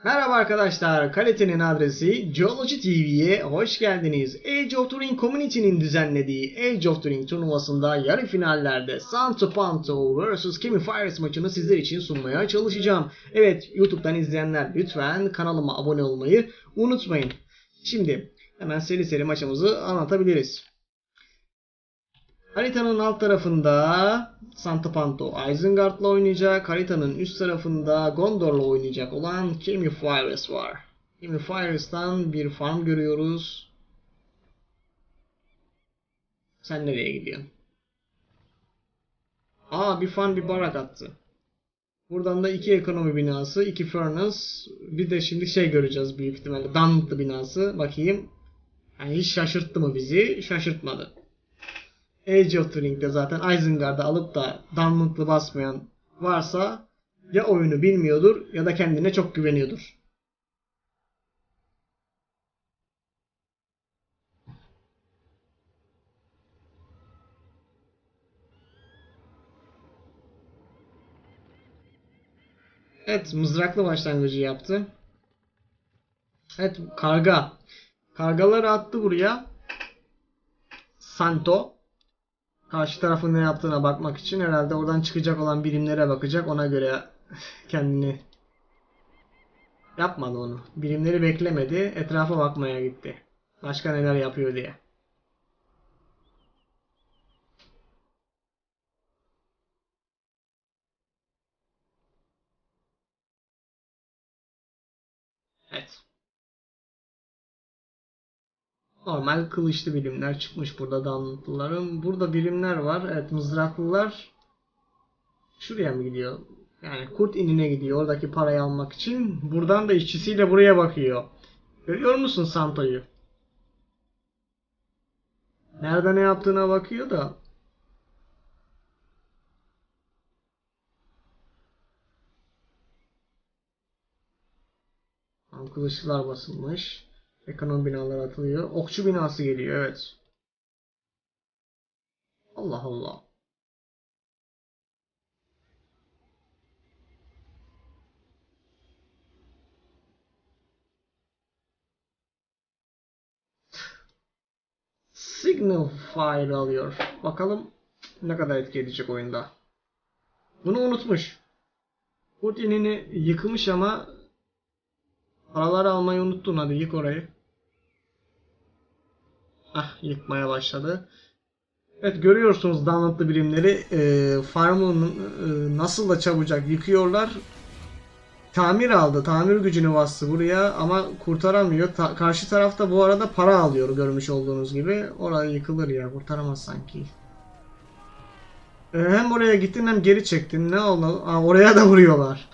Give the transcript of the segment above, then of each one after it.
Merhaba arkadaşlar, kalitenin adresi Geology TV'ye hoş geldiniz. Age of Turing Community'nin düzenlediği Age of Turing turnuvasında yarı finallerde Santo Panto vs Kimi Fires maçını sizler için sunmaya çalışacağım. Evet, YouTube'dan izleyenler lütfen kanalıma abone olmayı unutmayın. Şimdi hemen seri seri maçımızı anlatabiliriz. Haritanın alt tarafında Santo Panto Isengard'la oynayacak. Haritanın üst tarafında Gondor'la oynayacak olan Kimi Fires var. Kimi Fires'tan bir farm görüyoruz. Sen nereye gidiyorsun? Bir farm bir barak attı. Buradan da 2 ekonomi binası, 2 furnace, bir de şimdi göreceğiz büyük ihtimalle. Dunlop'lu binası. Bakayım. Yani hiç şaşırttı mı bizi? Şaşırtmadı. Age of Turing'de zaten Isengard'ı alıp da Dunlop'lu basmayan varsa ya oyunu bilmiyordur ya da kendine çok güveniyordur. Evet, mızraklı başlangıcı yaptı. Evet, karga. Kargaları attı buraya. Santo. Karşı tarafın ne yaptığına bakmak için herhalde oradan çıkacak olan birimlere bakacak. Ona göre kendini yapmadı onu. Birimleri beklemedi. Etrafa bakmaya gitti. Başka neler yapıyor diye. Evet. Normal kılıçlı birimler çıkmış burada Dunlop'luların. Burada birimler var. Evet, mızraklılar şuraya mı gidiyor? Yani kurt inine gidiyor oradaki parayı almak için. Buradan da işçisiyle buraya bakıyor. Görüyor musun Santo'yu? Nerede ne yaptığına bakıyor da. Kılıçlar basılmış. Ekonomi binaları atılıyor. Okçu binası geliyor, evet. Allah Allah. Signal Fire alıyor. Bakalım ne kadar etki edecek oyunda. Bunu unutmuş. Kurt inini yıkmış ama paraları almayı unuttun. Hadi yık orayı. Yıkmaya başladı. Evet, görüyorsunuz Dunlop'lu birimleri farmı nasıl da çabucak yıkıyorlar. Tamir aldı. Tamir gücünü bastı buraya ama kurtaramıyor. Karşı tarafta bu arada para alıyor görmüş olduğunuz gibi. Oraya yıkılır ya, kurtaramaz sanki. Hem oraya gittin hem geri çektin. Ne oldu? Oraya da vuruyorlar.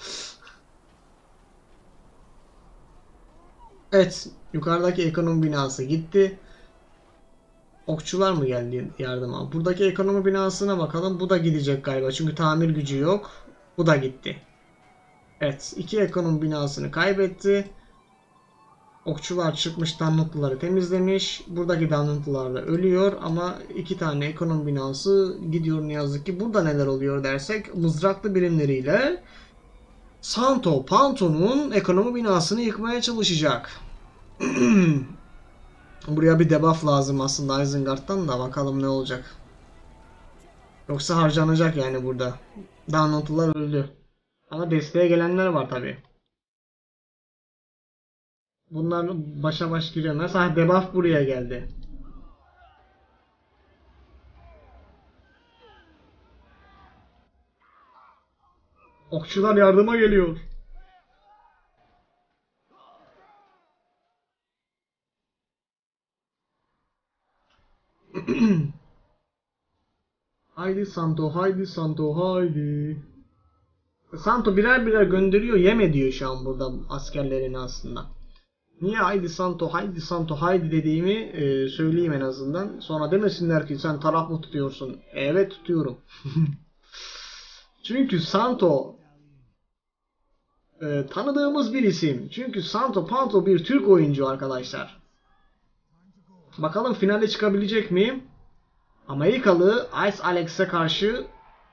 Evet, yukarıdaki ekonomi binası gitti. Okçular mı geldi yardıma? Buradaki ekonomi binasına bakalım. Bu da gidecek galiba. Çünkü tamir gücü yok. Bu da gitti. Evet, 2 ekonomi binasını kaybetti. Okçular çıkmış, Dunlop'luları temizlemiş. Buradaki Dunlop'lular da ölüyor ama 2 tane ekonomi binası gidiyor ne yazık ki. Burada neler oluyor dersek, mızraklı birimleriyle Santo Panto'nun ekonomi binasını yıkmaya çalışacak. Buraya bir debuff lazım aslında Isengard'dan da, bakalım ne olacak. Yoksa harcanacak yani burada. Dunlop'lular öldü. Ama desteğe gelenler var tabi. Bunlar başa baş giriyor. Mesela debuff buraya geldi. Okçular yardıma geliyor. Haydi Santo, haydi Santo, haydi. Santo birer birer gönderiyor, yem ediyor şu an burada askerlerini aslında. Niye haydi Santo, haydi Santo, haydi dediğimi söyleyeyim en azından. Sonra demesinler ki sen taraf mı tutuyorsun? Evet, tutuyorum. Çünkü Santo tanıdığımız bir isim. Çünkü Santo Panto bir Türk oyuncu arkadaşlar. Bakalım finale çıkabilecek miyim? Amerikalı Ice Alex'e karşı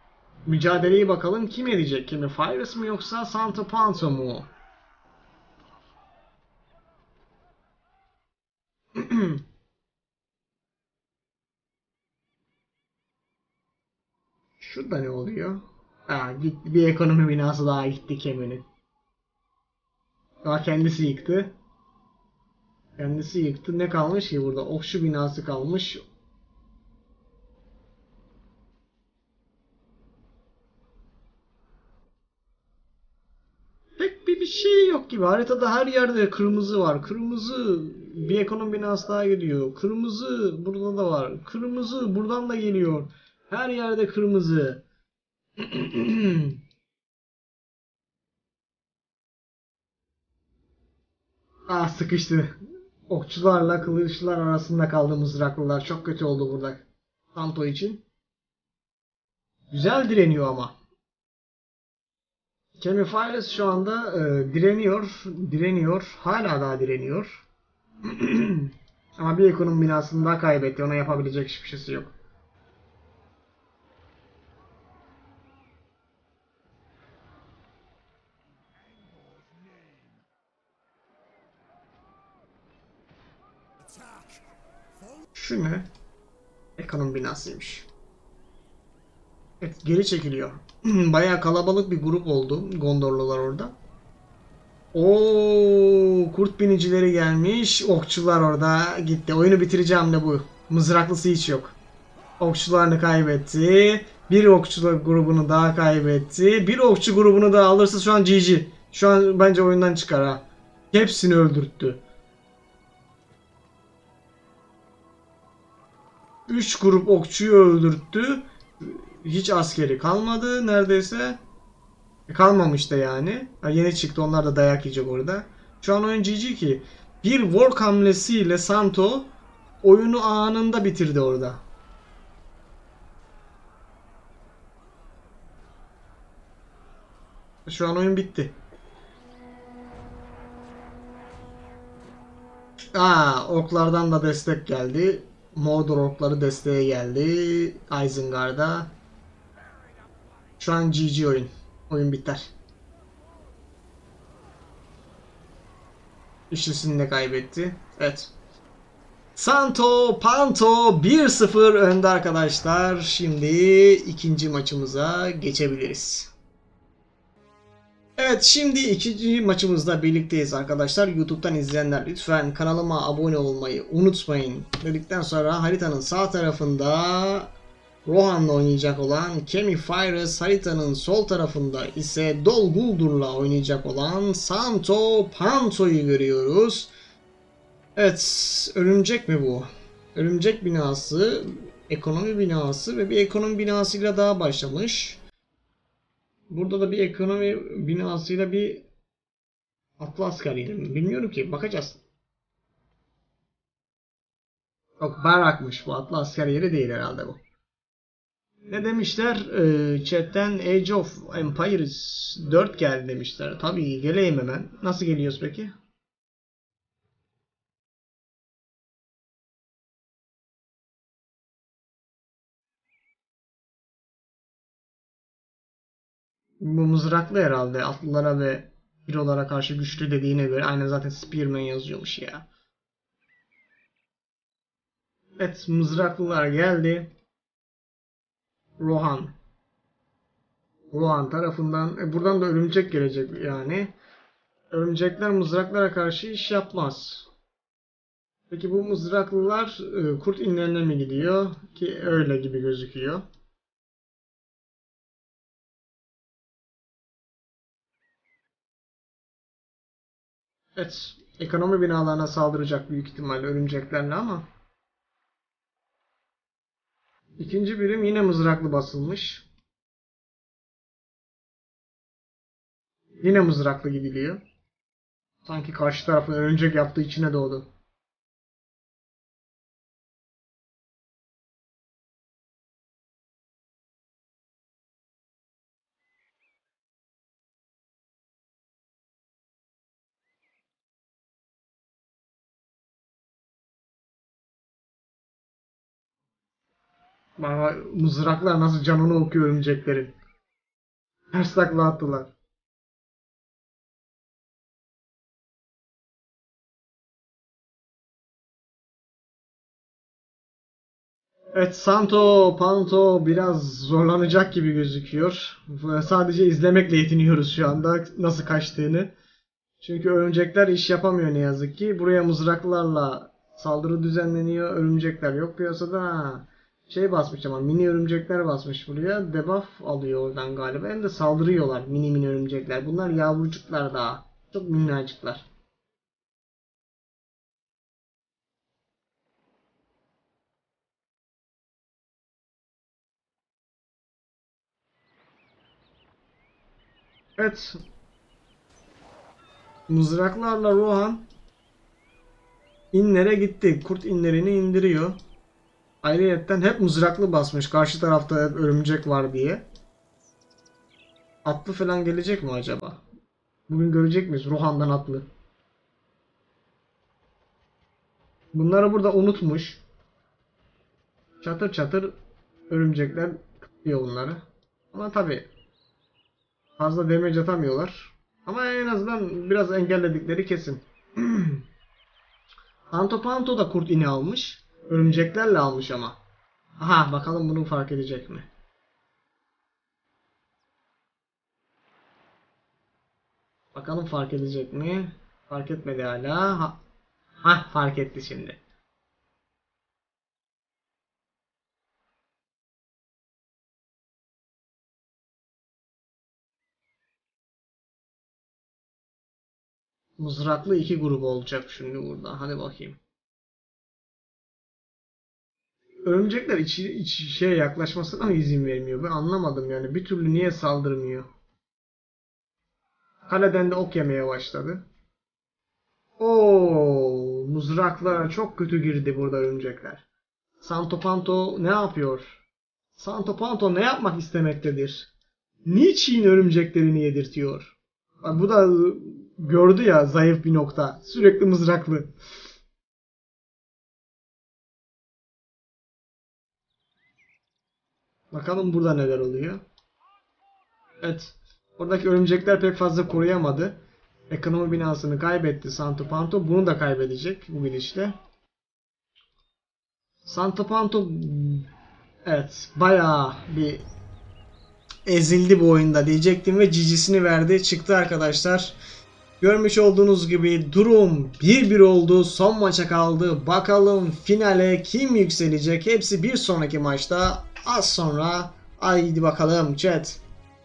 mücadeleyi bakalım kim edecek? Kimi Fires mı yoksa Santo Panto mu? Şurada ne oluyor? Ha, gitti. Bir ekonomi binası daha gitti Kemi'nin. Daha kendisi yıktı. Kendisi yıktı. Ne kalmış ki burada? Okçu binası kalmış. Pek bir şey yok gibi. Haritada her yerde kırmızı var. Kırmızı bir ekonomi binası daha gidiyor. Kırmızı burada da var. Kırmızı buradan da geliyor. Her yerde kırmızı. Ah, sıkıştı. Okçularla kılıçlılar arasında kaldı mızraklılar. Çok kötü oldu burada. Santo için. Güzel direniyor ama. Kemi Fires şu anda direniyor. Direniyor. Hala daha direniyor. Ama bir ekonomi binasını daha kaybetti. Ona yapabilecek hiçbir şeysi yok. Şu ne? Ekonomi binasıymış. Evet, geri çekiliyor. Bayağı kalabalık bir grup oldu. Gondorlular orada. Oo, kurt binicileri gelmiş. Okçular orada gitti. Oyunu bitireceğim de bu. Mızraklısı hiç yok. Okçularını kaybetti. Bir okçu grubunu daha kaybetti. Bir okçu grubunu daha alırsa şu an GG. Şu an bence oyundan çıkar ha. Hepsini öldürttü. 3 grup okçuyu öldürttü. Hiç askeri kalmadı neredeyse. Kalmamış da yani. Yeni çıktı, onlar da dayak yiyecek orada. Şu an oyun GG ki. Bir work hamlesiyle Santo oyunu anında bitirdi orada. Şu an oyun bitti. Orklardan da destek geldi. Mordor orkları desteğe geldi. Isengard'a. Şu an GG oyun. Oyun biter. İşçisini de kaybetti. Evet. Santo Panto 1-0 önde arkadaşlar. Şimdi ikinci maçımıza geçebiliriz. Evet, şimdi ikinci maçımızda birlikteyiz arkadaşlar. YouTube'dan izleyenler lütfen kanalıma abone olmayı unutmayın. Dedikten sonra haritanın sağ tarafında Rohan'la oynayacak olan Kemi Fires, haritanın sol tarafında ise Dol Guldur'la oynayacak olan Santo Panto'yu görüyoruz. Evet, örümcek mi bu? Örümcek binası, ekonomi binası ve bir ekonomi binasıyla daha başlamış. Burada da bir ekonomi binasıyla bir atlı askeriyle mi? Bilmiyorum ki. Bakacağız. Yok, barakmış bu. Atlı asker yeri değil herhalde bu. Ne demişler? Chat'ten Age of Empires 4 geldi demişler. Tabii geleyim hemen. Nasıl geliyoruz peki? Bu mızraklı herhalde. Atlılara ve hero'lara karşı güçlü dediğine göre. Aynen, zaten Spearman yazıyormuş ya. Evet, mızraklılar geldi. Rohan. Rohan tarafından. Buradan da örümcek gelecek yani. Örümcekler mızraklara karşı iş yapmaz. Peki bu mızraklılar kurt inlerine mi gidiyor? Ki öyle gibi gözüküyor. Evet. Ekonomi binalarına saldıracak büyük ihtimalle örümceklerle ama. İkinci birim yine mızraklı basılmış. Yine mızraklı gidiliyor. Sanki karşı tarafın örümcek yaptığı içine doğdu. Bana mızraklar nasıl canını okuyor örümceklerin. Ters takla attılar. Evet, Santo Panto biraz zorlanacak gibi gözüküyor. Sadece izlemekle yetiniyoruz şu anda nasıl kaçtığını. Çünkü örümcekler iş yapamıyor ne yazık ki. Buraya mızraklarla saldırı düzenleniyor. Örümcekler yok piyasada. Ha, şey basmış ama mini örümcekler basmış buraya. Debuff alıyor oradan galiba. Hem de saldırıyorlar mini mini örümcekler. Bunlar yavrucuklar daha. Çok minnacıklar. Evet. Mızraklarla Rohan inlere gitti. Kurt inlerini indiriyor. Ayrıyetten hep mızraklı basmış. Karşı tarafta hep örümcek var diye. Atlı falan gelecek mi acaba? Bugün görecek miyiz Rohan'dan atlı? Bunları burada unutmuş. Çatır çatır örümcekler kıtlıyor bunları. Ama tabi fazla damage atamıyorlar. Ama en azından biraz engelledikleri kesin. Panto Panto da kurt ini almış. Örümceklerle almış ama. Aha, bakalım bunu fark edecek mi? Bakalım fark edecek mi? Fark etmedi hala. Fark etti şimdi. Mızraklı iki grup olacak şimdi burada. Hadi bakayım. Örümcekler şeye yaklaşmasına mı izin vermiyor? Ben anlamadım yani. Bir türlü niye saldırmıyor? Kaleden de ok yemeye başladı. Oo, mızraklara çok kötü girdi burada örümcekler. Santo Panto ne yapıyor? Santo Panto ne yapmak istemektedir? Niçin örümceklerini yedirtiyor? Bak, bu da gördü ya zayıf bir nokta. Sürekli mızraklı. Bakalım burada neler oluyor. Evet. Oradaki örümcekler pek fazla koruyamadı. Ekonomi binasını kaybetti Santo Panto. Bunu da kaybedecek bu gidişle. Santo Panto, evet, bayağı bir ezildi bu oyunda diyecektim ve cicisini verdi. Çıktı arkadaşlar. Görmüş olduğunuz gibi durum 1-1 oldu. Son maça kaldı. Bakalım finale kim yükselecek? Hepsi bir sonraki maçta. Az sonra. Haydi bakalım chat.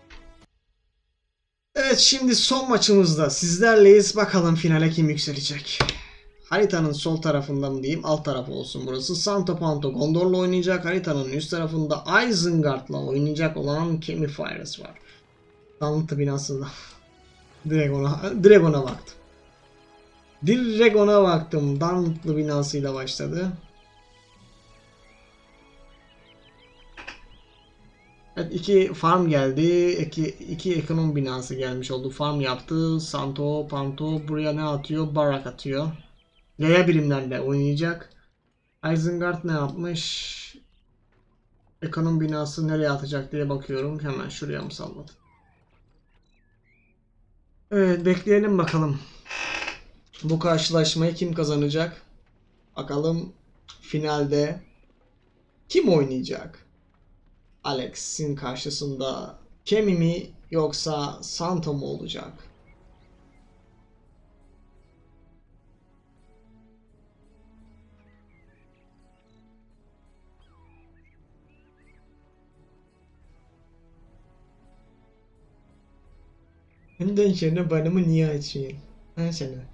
Evet, şimdi son maçımızda sizlerleyiz. Bakalım finale kim yükselecek? Haritanın sol tarafında mı diyeyim, alt tarafı olsun burası. Santo Panto Gondor'la oynayacak. Haritanın üst tarafında Isengard'la oynayacak olan Chemifires var. Danıtı binası da. Dragon'a baktım. Dragon'a baktım. Danıtlı binasıyla başladı. Evet, iki farm geldi. İki ekonomi binası gelmiş oldu. Farm yaptı. Santo Panto buraya ne atıyor? Barak atıyor. Yaya birimlerle oynayacak. Isengard ne yapmış? Ekonomi binası nereye atacak diye bakıyorum. Hemen şuraya mı salladı? Evet, bekleyelim bakalım. Bu karşılaşmayı kim kazanacak? Bakalım finalde kim oynayacak? Alex'in karşısında Kemi mi yoksa Santo mu olacak? Ondan sonra bana mı niye açıyorsun? Ha sana.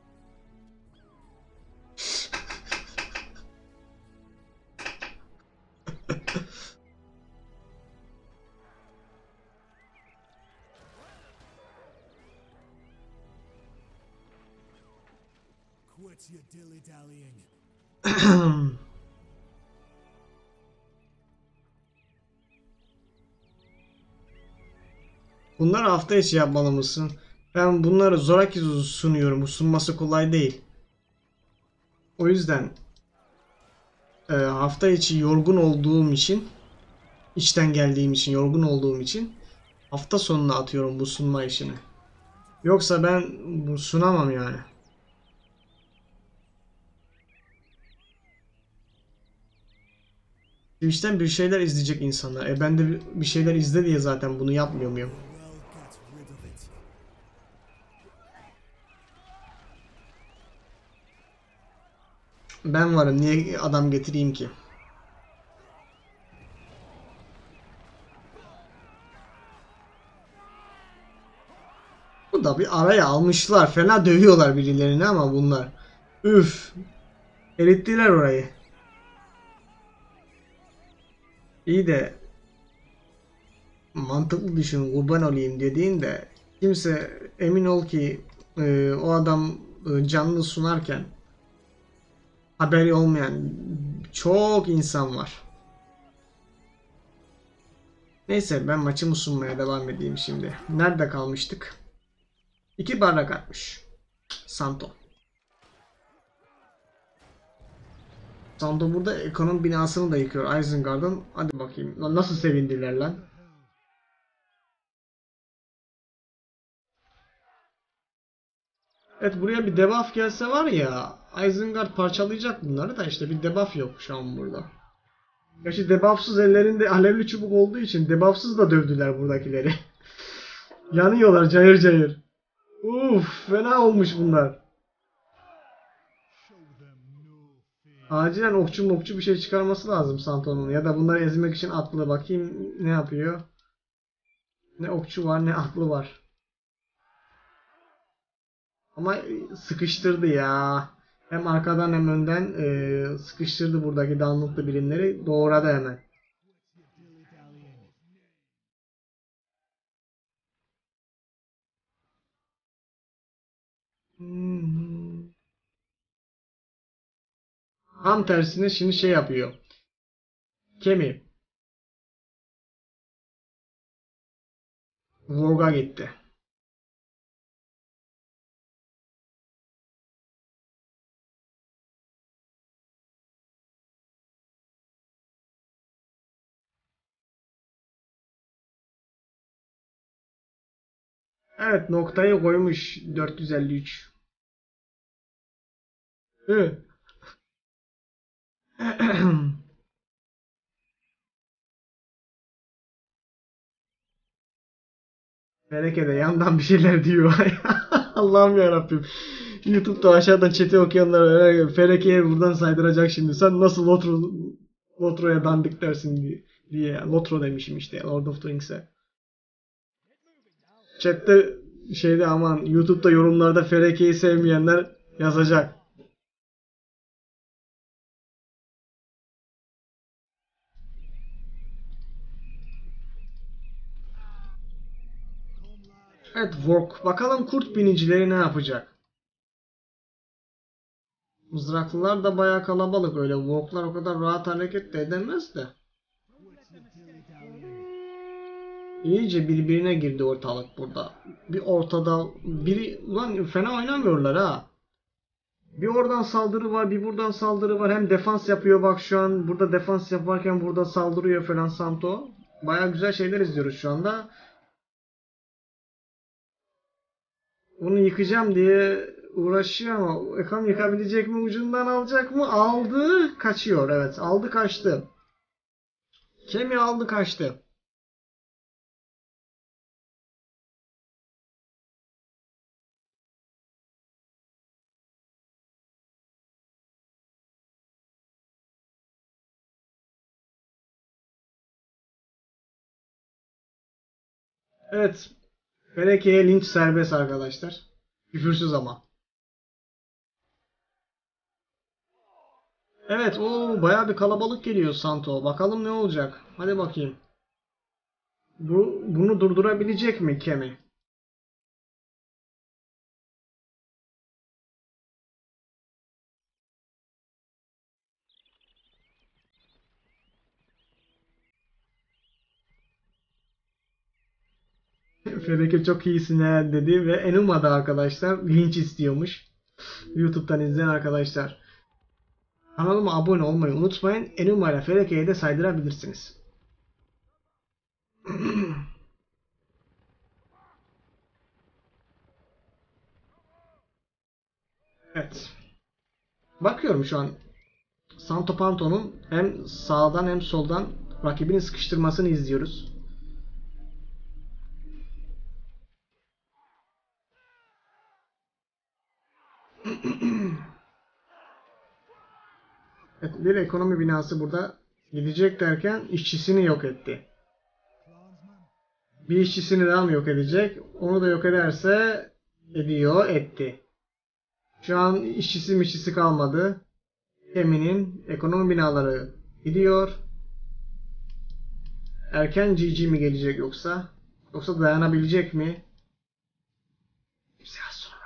Bunlar hafta içi yapmalı mısın? Ben bunları zoraki sunuyorum. Bu sunması kolay değil. O yüzden hafta içi yorgun olduğum için, işten geldiğim için, yorgun olduğum için hafta sonuna atıyorum bu sunma işini. Yoksa ben bu sunamam yani. Twitch'ten bir şeyler izleyecek insanlar. Ben de bir şeyler izle diye zaten bunu yapmıyor muyum? Ben varım. Niye adam getireyim ki? Bu da bir araya almışlar. Fena dövüyorlar birilerini ama bunlar. Üf. Erittiler orayı. İyi de mantıklı düşün, kurban olayım dediğinde kimse emin ol ki o adam canlı sunarken haberi olmayan çok insan var. Neyse ben maçımı sunmaya devam edeyim şimdi. Nerede kalmıştık? 2 bardak atmış. Santo. Santo burada ekonomi binasını da yıkıyor Isengard'ın. Hadi bakayım. Lan nasıl sevindiler lan. Evet buraya bir debuff gelse var ya Isengard parçalayacak bunları da işte bir debuff yok şu an burada. Gerçi debuffsuz ellerinde alevli çubuk olduğu için debuffsuz da dövdüler buradakileri. Yanıyorlar cayır cayır. Uf fena olmuş bunlar. Acilen okçu mokçu bir şey çıkarması lazım Santo'nun. Ya da bunları ezmek için atlı. Bakayım ne yapıyor. Ne okçu var ne atlı var. Ama sıkıştırdı ya. Hem arkadan hem önden sıkıştırdı buradaki downloadlı birimleri. Doğradı hemen. Hmm. Tam tersine şimdi şey yapıyor. Kemi. Vogue'a gitti. Evet noktayı koymuş 453. Hı. Meleke de yandan bir şeyler diyor. Allah'ım yarabbim. YouTube'da aşağıdan chat'i okuyanlar Fereke'ye buradan saydıracak şimdi. Sen nasıl Lotro'ya dandik dersin diye. Lotro demişim işte Lord of the Rings'e. Chat'te şeyde aman YouTube'da yorumlarda Fereke'yi sevmeyenler yazacak. Evet Vork. Bakalım kurt binicileri ne yapacak? Mızraklılar da bayağı kalabalık öyle. Vorklar o kadar rahat hareket de edemez de. İyice birbirine girdi ortalık burada. Bir ortada biri ulan fena oynamıyorlar ha. Bir oradan saldırı var, bir buradan saldırı var. Hem defans yapıyor bak şu an. Burada defans yaparken burada saldırıyor falan Santo. Baya güzel şeyler izliyoruz şu anda. Onu yıkacağım diye uğraşıyor ama bakalım yıkabilecek mi ucundan alacak mı? Aldı, kaçıyor. Evet, aldı kaçtı. Kemi aldı kaçtı. Evet, Feleke'ye linç serbest arkadaşlar. Küfürsüz ama. Evet, o bayağı bir kalabalık geliyor Santo. Bakalım ne olacak. Hadi bakayım. Bunu durdurabilecek mi Kemi? Fedeke çok iyisin he dedi ve Enuma da arkadaşlar linç istiyormuş. YouTube'dan izleyen arkadaşlar. Kanalıma abone olmayı unutmayın. Enuma ile Fedeke'ye de saydırabilirsiniz. Evet. Bakıyorum şu an Santo Panto'nun hem sağdan hem soldan rakibini sıkıştırmasını izliyoruz. Evet, bir ekonomi binası burada gidecek derken işçisini yok etti. Bir işçisini daha mı yok edecek? Onu da yok ederse etti. Şu an işçisi kalmadı. Geminin ekonomi binaları gidiyor. Erken GG mi gelecek yoksa? Yoksa dayanabilecek mi? Biraz sonra.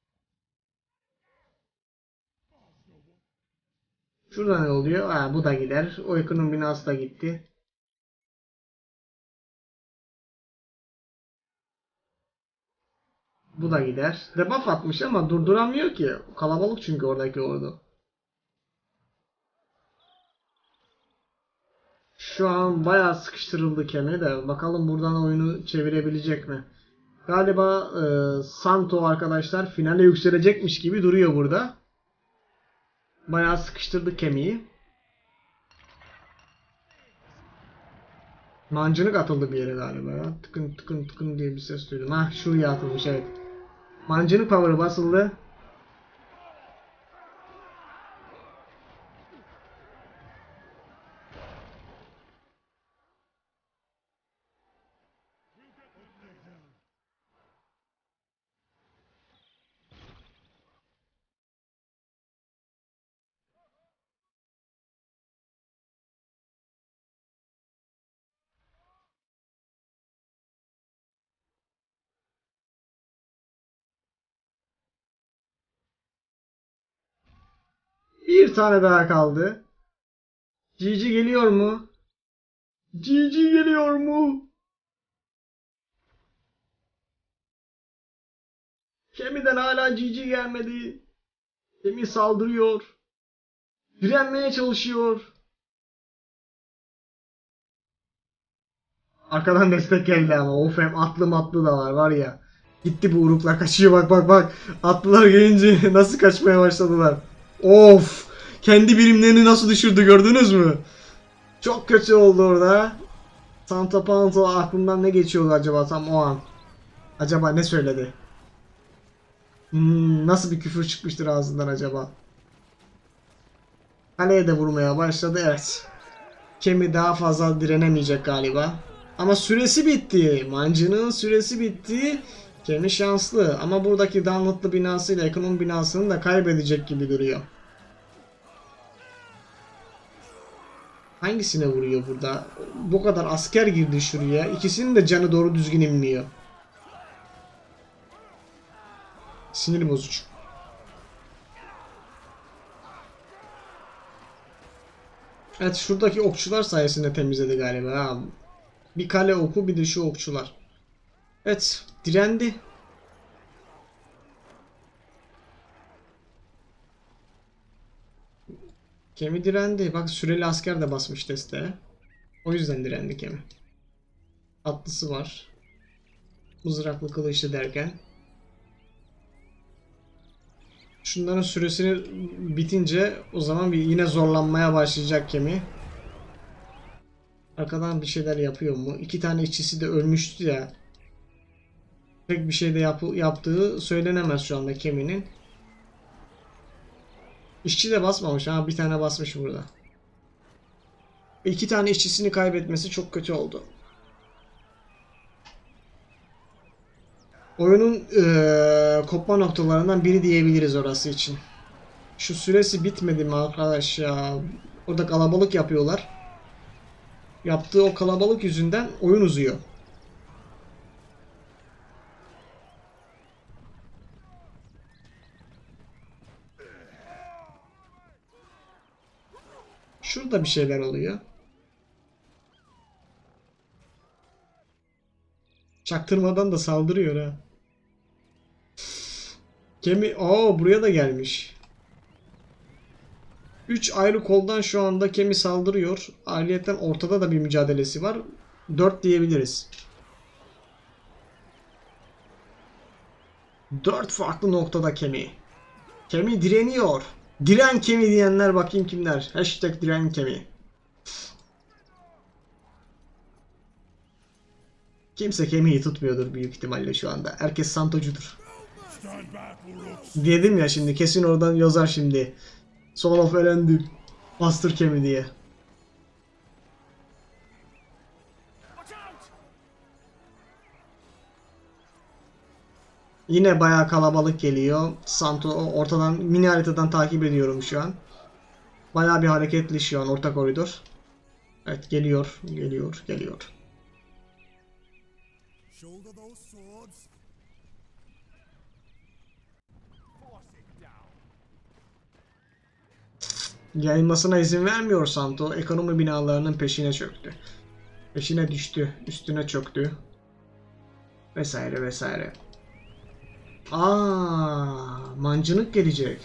Şurada ne oluyor? Bu da gider. O ekonomi binası da gitti. Bu da gider. Debuff atmış ama durduramıyor ki. Kalabalık çünkü oradaki ordu. Şu an bayağı sıkıştırıldı Kemi de. Bakalım buradan oyunu çevirebilecek mi? Galiba Santo arkadaşlar finale yükselecekmiş gibi duruyor burada. Bayağı sıkıştırdı Kemi'yi. Mancınık atıldı bir yere galiba ya. Tıkın tıkın tıkın diye bir ses duydum. Şuraya atılmış, evet. Mancınık power'ı basıldı. Bir tane daha kaldı. GG geliyor mu? GG geliyor mu? Kemi'den hala GG gelmedi. Kemi saldırıyor. Direnmeye çalışıyor. Arkadan destek geldi ama. Of, hem atlı da var ya. Gitti bu uruklar, kaçıyor, bak bak bak. Atlılar gelince nasıl kaçmaya başladılar. Of. Kendi birimlerini nasıl düşürdü, gördünüz mü? Çok kötü oldu orada. Santa Panto aklımdan ne geçiyordu acaba tam o an? Acaba ne söyledi? Nasıl bir küfür çıkmıştır ağzından acaba? Kaleye de vurmaya başladı, evet. Kemi daha fazla direnemeyecek galiba. Ama süresi bitti. Mancının süresi bitti. Kemi şanslı ama buradaki Dunlop'lu binasıyla ekonomi binasını da kaybedecek gibi duruyor. Hangisine vuruyor burada? Bu kadar asker girdi şuraya. İkisinin de canı doğru düzgün inmiyor. Sinir bozucu. Evet, şuradaki okçular sayesinde temizledi galiba. Bir kale oku, bir de şu okçular. Evet, direndi. Kemi direndi. Bak, süreli asker de basmış desteğe. O yüzden direndi Kemi. Atlısı var. Mızraklı kılıçlı derken. Şunların süresini bitince o zaman yine zorlanmaya başlayacak Kemi. Arkadan bir şeyler yapıyor mu? İki tane işçisi de ölmüştü ya. Pek bir şey de yaptığı söylenemez şu anda Kemi'nin. İşçi de basmamış. Bir tane basmış burada. İki tane işçisini kaybetmesi çok kötü oldu. Oyunun kopma noktalarından biri diyebiliriz orası için. Şu süresi bitmedi mi arkadaş ya? Orada kalabalık yapıyorlar. Yaptığı o kalabalık yüzünden oyun uzuyor. Şurada bir şeyler oluyor. Çaktırmadan da saldırıyor ha. Kemi, buraya da gelmiş. 3 ayrı koldan şu anda Kemi saldırıyor. Ayrıyeten ortada da bir mücadelesi var. 4 diyebiliriz. 4 farklı noktada Kemi. Kemi direniyor. Diren kemi diyenler bakayım kimler. Hashtag diren kemi. Kimse kemiği tutmuyordur büyük ihtimalle şu anda. Herkes santocudur. Dedim ya şimdi kesin oradan yazar şimdi. Son of Elendil. Bastır kemi diye. Yine bayağı kalabalık geliyor. Santo ortadan mini haritadan takip ediyorum şu an. Bayağı bir hareketli şu an orta koridor. Evet geliyor, geliyor, geliyor. Yayılmasına izin vermiyor Santo. Ekonomi binalarının peşine çöktü. Peşine düştü, üstüne çöktü. Vesaire vesaire. Mancınık gelecek.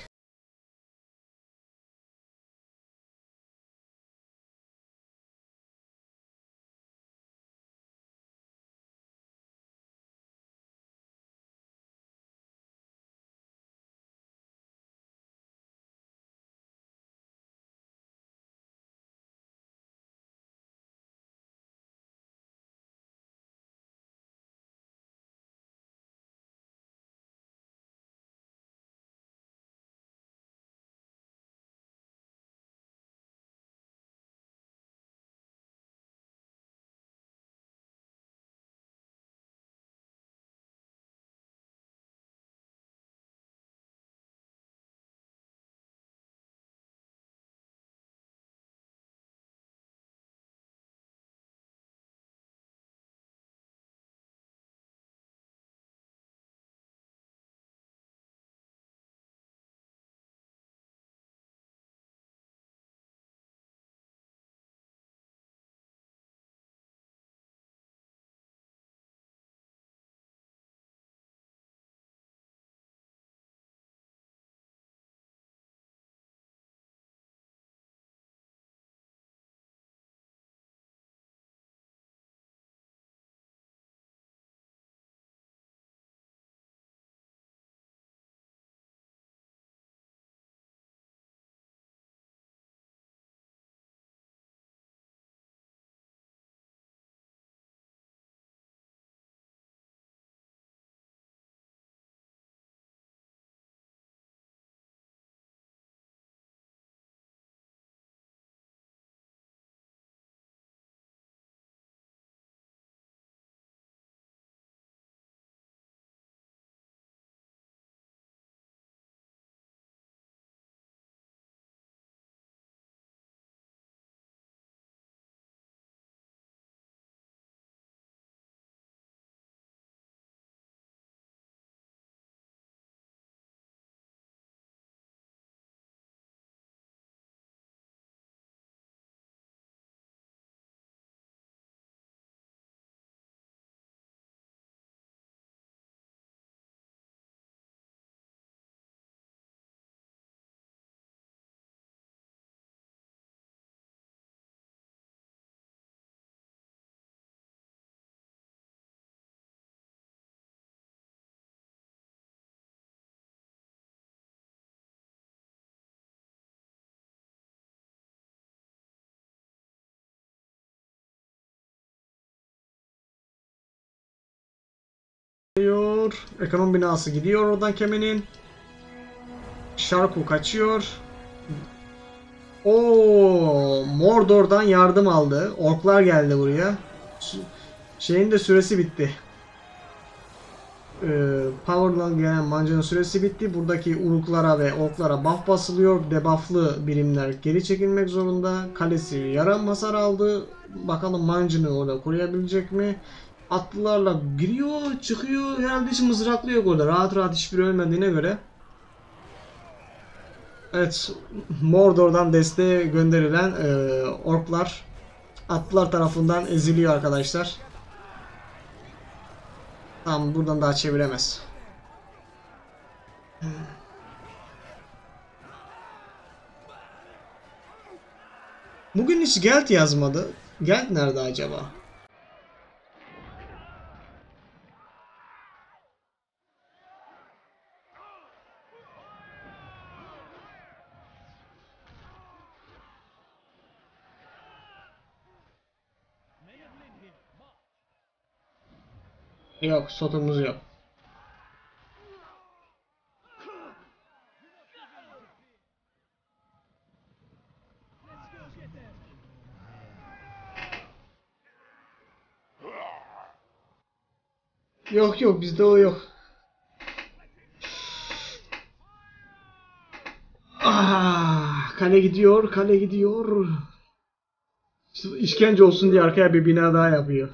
Geliyor. Ekonomi binası gidiyor oradan Kemen'in. Sharku kaçıyor. Mordor'dan yardım aldı. Orklar geldi buraya. Şeyin de süresi bitti. Power'dan gelen mancının süresi bitti. Buradaki uruklara ve orklara buff basılıyor. Debufflı birimler geri çekilmek zorunda. Kalesi yarım hasar aldı. Bakalım mancını orada koruyabilecek mi? Atlılarla giriyor, çıkıyor. Herhalde hiç mızraklıyor orada. Rahat rahat hiçbiri ölmediğine göre. Evet, Mordor'dan desteğe gönderilen orklar atlılar tarafından eziliyor arkadaşlar. Tamam, buradan daha çeviremez. Bugün hiç Geld yazmadı. Geld nerede acaba? Yok, sotumuz yok. Yok yok, bizde o yok. Kale gidiyor, kale gidiyor. İşkence olsun diye arkaya bir bina daha yapıyor.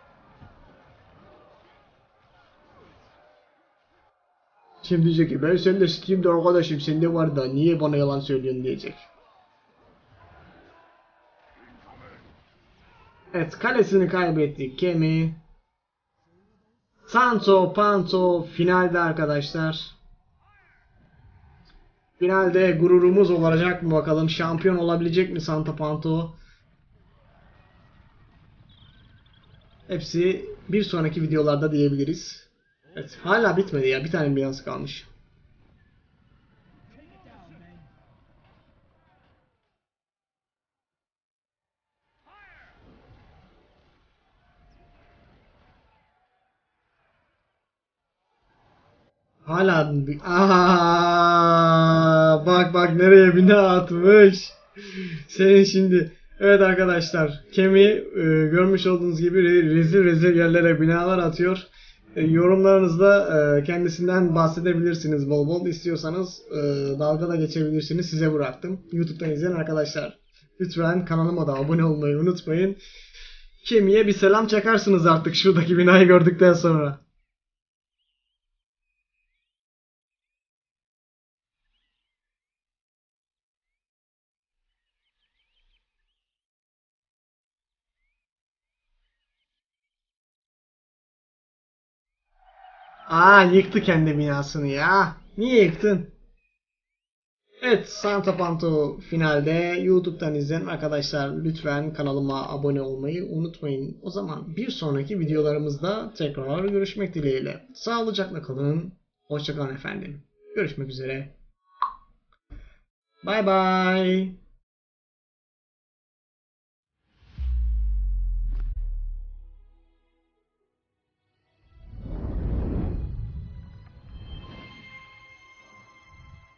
Şimdi diyecek ki ben seninle Steam'de arkadaşım, sende var da niye bana yalan söylüyorsun diyecek. Evet, kalesini kaybettik. Kemi. Santo Panto finalde arkadaşlar. Finalde gururumuz olacak mı bakalım? Şampiyon olabilecek mi Santo Panto? Hepsi bir sonraki videolarda diyebiliriz. Evet, hala bitmedi ya. Bir tane binası kalmış. Hala bak bak nereye bina atmış. Senin şimdi. Evet arkadaşlar, Kemi görmüş olduğunuz gibi rezil rezil yerlere binalar atıyor. Yorumlarınızda kendisinden bahsedebilirsiniz bol bol. İstiyorsanız dalga da geçebilirsiniz. Size bıraktım. YouTube'dan izleyen arkadaşlar, lütfen kanalıma da abone olmayı unutmayın. Kemi'ye bir selam çakarsınız artık şuradaki binayı gördükten sonra. Yıktı kendi binasını ya. Niye yıktın? Evet, Santa Panto finalde. YouTube'dan izleyen arkadaşlar, lütfen kanalıma abone olmayı unutmayın. O zaman bir sonraki videolarımızda tekrar görüşmek dileğiyle. Sağlıcakla kalın. Hoşça kalın efendim. Görüşmek üzere. Bye bye.